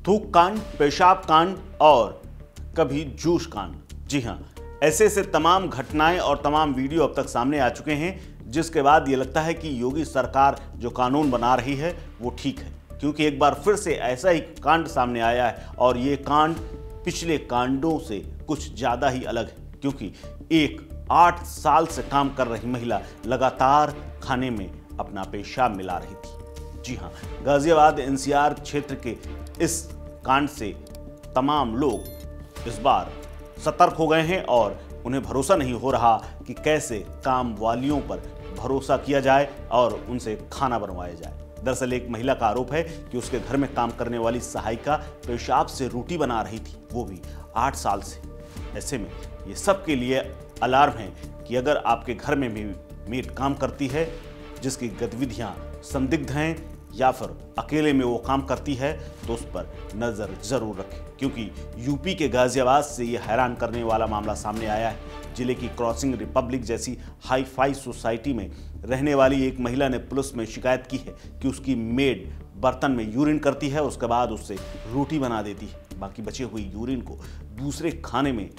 थूक कांड, पेशाब कांड और कभी जूश कांड। जी हां, ऐसे ऐसे तमाम घटनाएं और तमाम वीडियो अब तक सामने आ चुके हैं, जिसके बाद ये लगता है कि योगी सरकार जो कानून बना रही है वो ठीक है, क्योंकि एक बार फिर से ऐसा ही कांड सामने आया है और ये कांड पिछले कांडों से कुछ ज़्यादा ही अलग है, क्योंकि एक 8 साल से काम कर रही महिला लगातार खाने में अपना पेशाब मिला रही थी। जी हां, गाजियाबाद एनसीआर क्षेत्र के इस कांड से तमाम लोग इस बार सतर्क हो गए हैं और उन्हें भरोसा नहीं हो रहा कि कैसे काम वालियों पर भरोसा किया जाए और उनसे खाना बनवाया जाए। दरअसल एक महिला का आरोप है कि उसके घर में काम करने वाली सहायिका पेशाब से रोटी बना रही थी, वो भी 8 साल से। ऐसे में ये सबके लिए अलार्म है कि अगर आपके घर में भी मेड काम करती है जिसकी गतिविधियां संदिग्ध हैं या फिर अकेले में वो काम करती है, तो उस पर नजर जरूर रखें, क्योंकि यूपी के गाजियाबाद से ये हैरान करने वाला मामला सामने आया है। जिले की क्रॉसिंग रिपब्लिक जैसी हाई फाई सोसाइटी में रहने वाली एक महिला ने पुलिस में शिकायत की है कि उसकी मेड बर्तन में यूरिन करती है, उसके बाद उससे रोटी बना देती है, बाकी बचे हुए यूरिन को दूसरे खाने में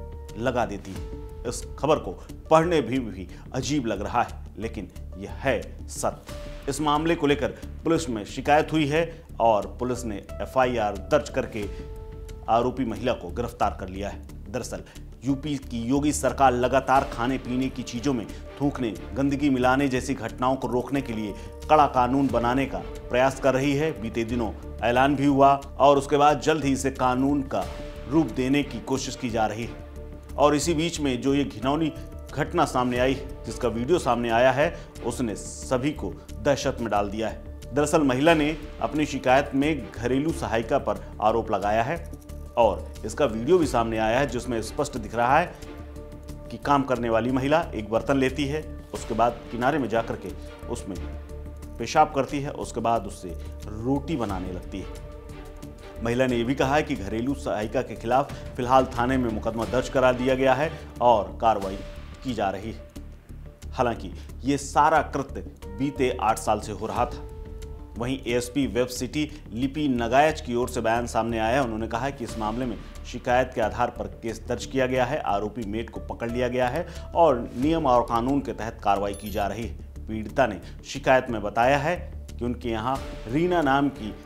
लगा देती है। इस खबर को पढ़ने भी अजीब लग रहा है, लेकिन यह है सत्य। इस मामले को लेकर पुलिस में शिकायत हुई है और पुलिस ने एफआईआर दर्ज करके आरोपी महिला को गिरफ्तार कर लिया है। दरअसल यूपी की योगी सरकार लगातार खाने पीने की चीजों में थूकने, गंदगी मिलाने जैसी घटनाओं को रोकने के लिए कड़ा कानून बनाने का प्रयास कर रही है। बीते दिनों ऐलान भी हुआ और उसके बाद जल्द ही इसे कानून का रूप देने की कोशिश की जा रही है। और इसी बीच में जो ये घिनौनी घटना सामने आई, जिसका वीडियो सामने आया है, उसने सभी को दहशत में डाल दिया है। दरअसल महिला ने अपनी शिकायत में घरेलू सहायिका पर आरोप लगाया है और इसका वीडियो भी सामने आया है, जिसमें स्पष्ट दिख रहा है कि काम करने वाली महिला एक बर्तन लेती है, उसके बाद किनारे में जाकर के उसमें पेशाब करती है, उसके बाद उससे रोटी बनाने लगती है। महिला ने यह भी कहा है कि घरेलू सहायिका के खिलाफ फिलहाल थाने में मुकदमा दर्ज करा दिया गया है और कार्रवाई की जा रही है। हालांकि ये सारा कृत्य बीते 8 साल से हो रहा था। वहीं एएसपी वेब सिटी लिपि नगायच की ओर से बयान सामने आया है। उन्होंने कहा है कि इस मामले में शिकायत के आधार पर केस दर्ज किया गया है, आरोपी मेड को पकड़ लिया गया है और नियम और कानून के तहत कार्रवाई की जा रही है। पीड़िता ने शिकायत में बताया है कि उनके यहाँ रीना नाम की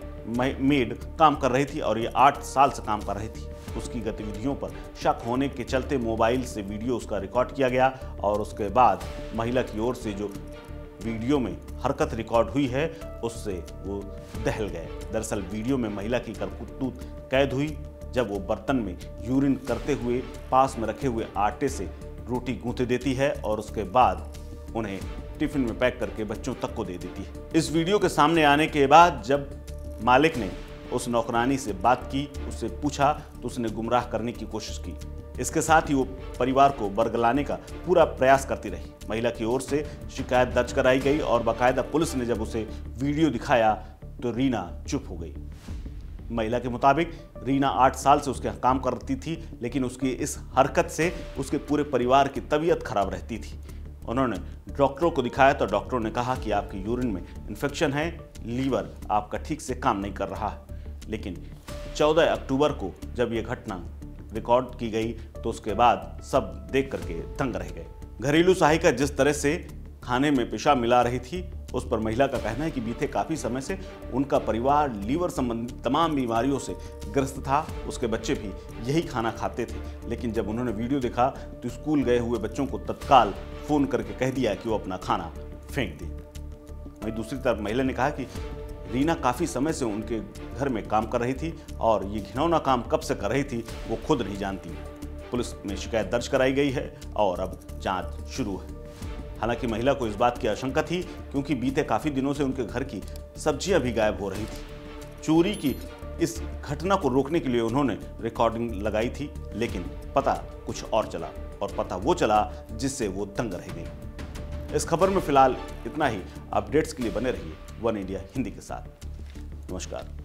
मेड काम कर रही थी और ये 8 साल से काम कर रही थी। उसकी गतिविधियों पर शक होने के चलते मोबाइल से वीडियो उसका रिकॉर्ड किया गया और उसके बाद महिला की ओर से जो वीडियो में हरकत रिकॉर्ड हुई है उससे वो दहल गए। दरअसल वीडियो में महिला की करतूत कैद हुई जब वो बर्तन में यूरिन करते हुए पास में रखे हुए आटे से रोटी गूंथे देती है और उसके बाद उन्हें टिफिन में पैक करके बच्चों तक को दे देती है। इस वीडियो के सामने आने के बाद जब मालिक ने उस नौकरानी से बात की, उससे पूछा, तो उसने गुमराह करने की कोशिश की। इसके साथ ही वो परिवार को बरगलाने का पूरा प्रयास करती रही। महिला की ओर से शिकायत दर्ज कराई गई और बाकायदा पुलिस ने जब उसे वीडियो दिखाया तो रीना चुप हो गई। महिला के मुताबिक रीना 8 साल से उसके काम करती थी, लेकिन उसकी इस हरकत से उसके पूरे परिवार की तबीयत खराब रहती थी। उन्होंने डॉक्टरों को दिखाया तो डॉक्टरों ने कहा कि आपके यूरिन में इन्फेक्शन है, लीवर आपका ठीक से काम नहीं कर रहा है। लेकिन 14 अक्टूबर को जब यह घटना रिकॉर्ड की गई तो उसके बाद सब देख करके दंग रह गए। घरेलू सहायिका जिस तरह से खाने में पेशाब मिला रही थी, उस पर महिला का कहना है कि बीते काफ़ी समय से उनका परिवार लीवर संबंधी तमाम बीमारियों से ग्रस्त था। उसके बच्चे भी यही खाना खाते थे, लेकिन जब उन्होंने वीडियो देखा तो स्कूल गए हुए बच्चों को तत्काल फ़ोन करके कह दिया कि वो अपना खाना फेंक दें। वहीं दूसरी तरफ महिला ने कहा कि रीना काफ़ी समय से उनके घर में काम कर रही थी और ये घिनौना काम कब से कर रही थी वो खुद नहीं जानती। पुलिस में शिकायत दर्ज कराई गई है और अब जांच शुरू है। हालांकि महिला को इस बात की आशंका थी क्योंकि बीते काफ़ी दिनों से उनके घर की सब्जियां भी गायब हो रही थी। चोरी की इस घटना को रोकने के लिए उन्होंने रिकॉर्डिंग लगाई थी, लेकिन पता कुछ और चला और पता वो चला जिससे वो दंग रह गई। इस खबर में फिलहाल इतना ही। अपडेट्स के लिए बने रहिए वन इंडिया हिंदी के साथ। नमस्कार।